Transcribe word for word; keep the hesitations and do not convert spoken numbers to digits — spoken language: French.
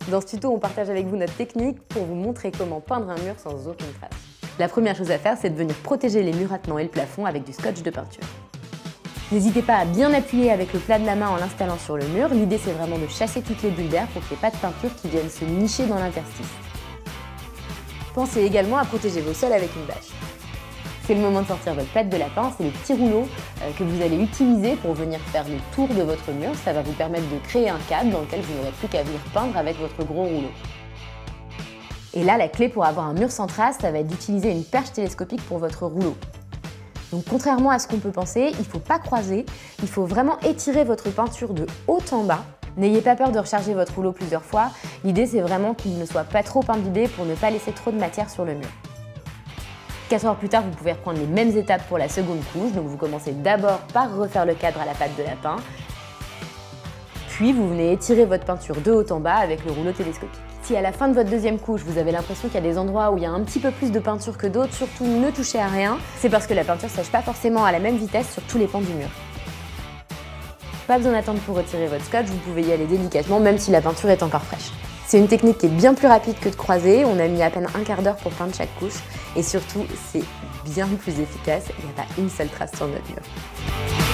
Dans ce tuto, on partage avec vous notre technique pour vous montrer comment peindre un mur sans aucune trace. La première chose à faire, c'est de venir protéger les murs attenants et le plafond avec du scotch de peinture. N'hésitez pas à bien appuyer avec le plat de la main en l'installant sur le mur. L'idée, c'est vraiment de chasser toutes les bulles d'air pour qu'il n'y ait pas de peinture qui viennent se nicher dans l'interstice. Pensez également à protéger vos sols avec une bâche. C'est le moment de sortir votre pâte de lapin, c'est le petit rouleau euh, que vous allez utiliser pour venir faire le tour de votre mur. Ça va vous permettre de créer un cadre dans lequel vous n'aurez plus qu'à venir peindre avec votre gros rouleau. Et là, la clé pour avoir un mur sans trace, ça va être d'utiliser une perche télescopique pour votre rouleau. Donc contrairement à ce qu'on peut penser, il ne faut pas croiser, il faut vraiment étirer votre peinture de haut en bas. N'ayez pas peur de recharger votre rouleau plusieurs fois. L'idée, c'est vraiment qu'il ne soit pas trop imbibé pour ne pas laisser trop de matière sur le mur. Quatre heures plus tard, vous pouvez reprendre les mêmes étapes pour la seconde couche. Donc vous commencez d'abord par refaire le cadre à la pâte de lapin. Puis vous venez étirer votre peinture de haut en bas avec le rouleau télescopique. Si à la fin de votre deuxième couche, vous avez l'impression qu'il y a des endroits où il y a un petit peu plus de peinture que d'autres, surtout ne touchez à rien. C'est parce que la peinture ne sèche pas forcément à la même vitesse sur tous les pans du mur. Pas besoin d'attendre pour retirer votre scotch, vous pouvez y aller délicatement même si la peinture est encore fraîche. C'est une technique qui est bien plus rapide que de croiser, on a mis à peine un quart d'heure pour peindre chaque couche et surtout c'est bien plus efficace, il n'y a pas une seule trace sur notre mur.